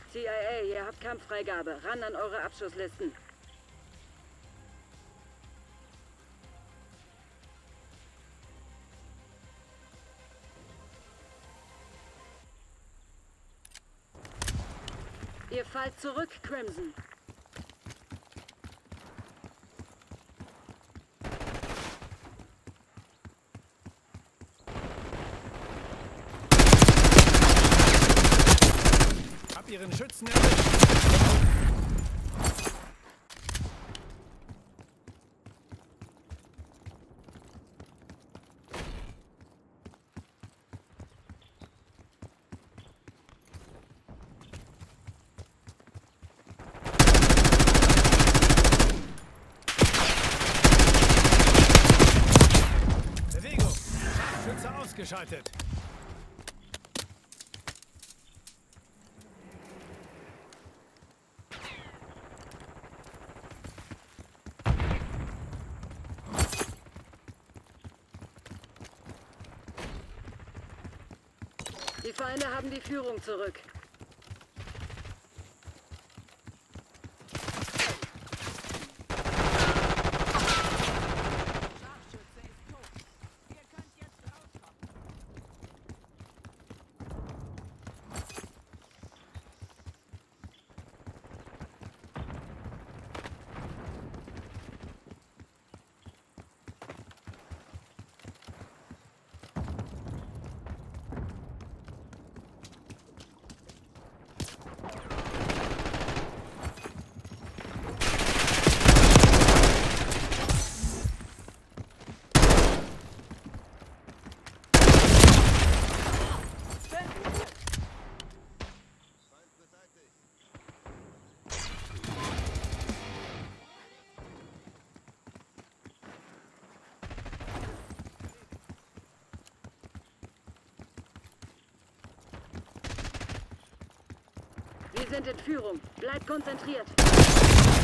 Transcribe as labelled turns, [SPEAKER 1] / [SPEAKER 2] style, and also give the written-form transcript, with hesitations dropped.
[SPEAKER 1] CIA, ihr habt Kampffreigabe. Ran an eure Abschusslisten. Ihr fallt zurück, Crimson.
[SPEAKER 2] Hab ihren Schützen erwischt. Bewegung! Scharfschütze ausgeschaltet.
[SPEAKER 1] Die Feinde haben die Führung zurück. Wir sind in Führung. Bleibt konzentriert.